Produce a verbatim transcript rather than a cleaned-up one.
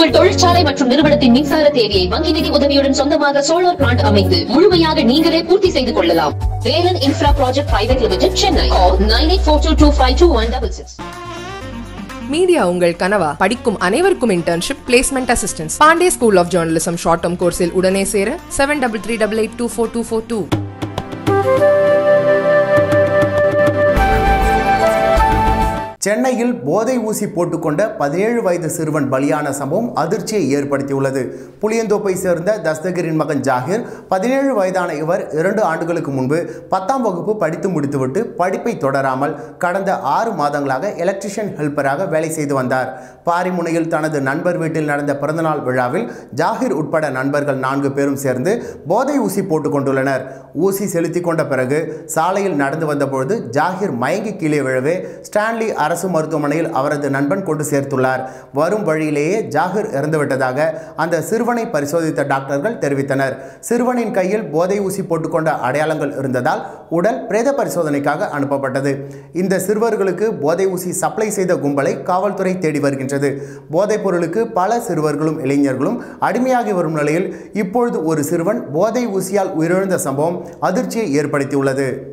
உங்கள் தொழிற்சாலை மற்றும் நிறுவனத்தின் மின்சார தேவையை வங்கி நிதி உதவியுடன் சொந்தமாக சோலார் பிளான்ட் அமைத்து முழுமையாக நீங்களே பூர்த்தி செய்து கொள்ளலாம். Velan infra project private limited, Chennai. Nine eight four two two five two one six six. Media உங்கள் கனவா? படிக்கும் அனைவருக்கும் internship, placement assistance. Pandey school of journalism short term கோர்ஸில் உடனே சேர seven double three double eight two four two four two. சென்னையில் போதை ஊசி போட்டுக்கொண்ட பதினேழு வயது சிறுவன் பலியான சம்பவம் அதிர்ச்சியை ஏற்படுத்தியுள்ளது. புளியந்தோப்பை சேர்ந்த தஸ்தகிரின் மகன் ஜாகிர், பதினேழு வயதான இவர் இரண்டு ஆண்டுகளுக்கு முன்பு பத்தாம் வகுப்பு படித்து முடித்துவிட்டு படிப்பை தொடராமல் கடந்த ஆறு மாதங்களாக எலக்ட்ரிஷியன் ஹெல்ப்பராக வேலை செய்து வந்தார். பாரிமுனையில் தனது நண்பர் வீட்டில் நடந்த பிறந்தநாள் விழாவில் ஜாகிர் உட்பட நண்பர்கள் நான்கு பேரும் சேர்ந்து போதை ஊசி போட்டுக் கொண்டுள்ளனர். ஊசி செலுத்தி கொண்ட பிறகு சாலையில் நடந்து வந்தபொழுது ஜாகிர் மயங்கி கீழே விழவே ஸ்டான்லி அரசு மருத்துவமனையில் அவரது நண்பன் கொண்டு சேர்த்துள்ளார். வரும் வழியிலேயே ஜாகிர் இறந்துவிட்டதாக அந்த சிறுவனை பரிசோதித்த டாக்டர்கள் தெரிவித்தனர். சிறுவனின் கையில் போதை ஊசி போட்டுக்கொண்ட அடையாளங்கள் இருந்ததால் உடல் பிரேத பரிசோதனைக்காக அனுப்பப்பட்டது. இந்த சிறுவர்களுக்கு போதை ஊசி சப்ளை செய்த கும்பலை காவல்துறை தேடி வருகின்றது. போதைப் பொருளுக்கு பல சிறுவர்களும் இளைஞர்களும் அடிமையாகி வரும் நிலையில் இப்பொழுது ஒரு சிறுவன் போதை ஊசியால் உயிரிழந்த சம்பவம் அதிர்ச்சியை ஏற்படுத்தியுள்ளது.